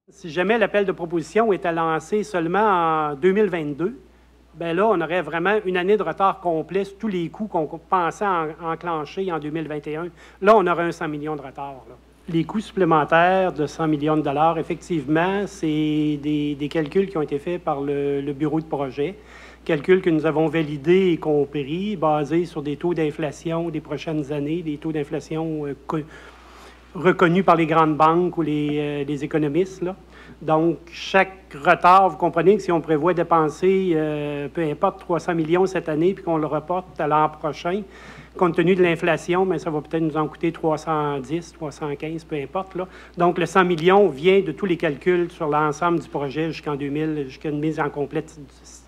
Si jamais l'appel de proposition était lancé seulement en 2022, bien là, on aurait vraiment une année de retard complet sur tous les coûts qu'on pensait enclencher en 2021. Là, on aurait un 100 millions de retard. Là. Les coûts supplémentaires de 100 millions de dollars, effectivement, c'est des calculs qui ont été faits par le bureau de projet. Calculs que nous avons validés et compris, basés sur des taux d'inflation des prochaines années, des taux d'inflation reconnus par les grandes banques ou les économistes. Là. Donc, chaque retard, vous comprenez que si on prévoit dépenser, peu importe, 300 millions cette année, puis qu'on le reporte à l'an prochain, compte tenu de l'inflation, bien, ça va peut-être nous en coûter 310, 315, peu importe. Là. Donc, le 100 millions vient de tous les calculs sur l'ensemble du projet jusqu'à une mise en complète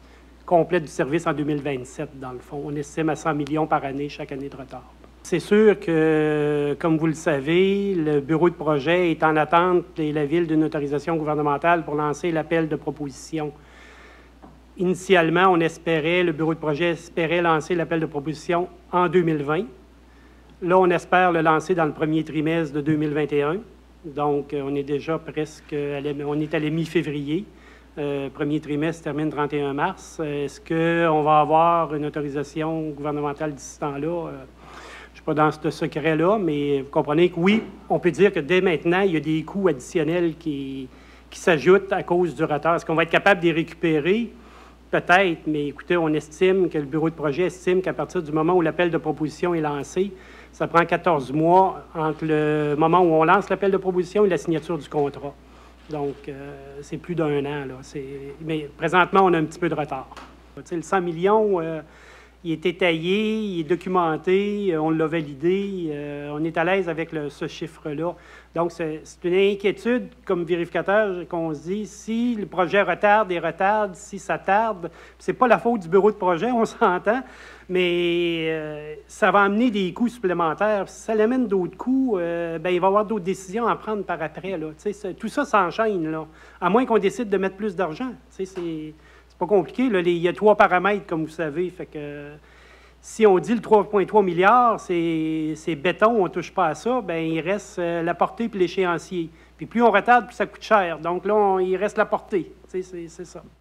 du service en 2027, dans le fond. On estime à 100 millions par année, chaque année de retard. C'est sûr que, comme vous le savez, le bureau de projet est en attente de la Ville d'une autorisation gouvernementale pour lancer l'appel de proposition. Initialement, le bureau de projet espérait lancer l'appel de proposition en 2020. Là, on espère le lancer dans le premier trimestre de 2021. Donc, on est déjà presque, on est à la mi-février. Premier trimestre termine 31 mars. Est-ce qu'on va avoir une autorisation gouvernementale d'ici ce temps-là? Je ne suis pas dans ce secret-là, mais vous comprenez que oui, on peut dire que dès maintenant, il y a des coûts additionnels qui s'ajoutent à cause du retard. Est-ce qu'on va être capable de les récupérer? Peut-être, mais écoutez, on estime que le bureau de projet estime qu'à partir du moment où l'appel de proposition est lancé, ça prend 14 mois entre le moment où on lance l'appel de proposition et la signature du contrat. Donc, c'est plus d'1 an. Là. Mais présentement, on a un petit peu de retard. Tu sais, le 100 millions, il est étayé, il est documenté, on l'a validé, on est à l'aise avec ce chiffre-là. Donc, c'est une inquiétude comme vérificateur qu'on se dit, si le projet retarde, si ça tarde, c'est pas la faute du bureau de projet, on s'entend, mais ça va amener des coûts supplémentaires. Si ça amène d'autres coûts, bien, il va y avoir d'autres décisions à prendre par après. Là. Tout ça s'enchaîne, là, à moins qu'on décide de mettre plus d'argent. C'est pas compliqué. Là. Il y a 3 paramètres, comme vous savez. Fait que si on dit le 3,3 milliards, c'est béton, on ne touche pas à ça, bien, il reste la portée puis l'échéancier. Puis plus on retarde, plus ça coûte cher. Donc là, il reste la portée. C'est ça.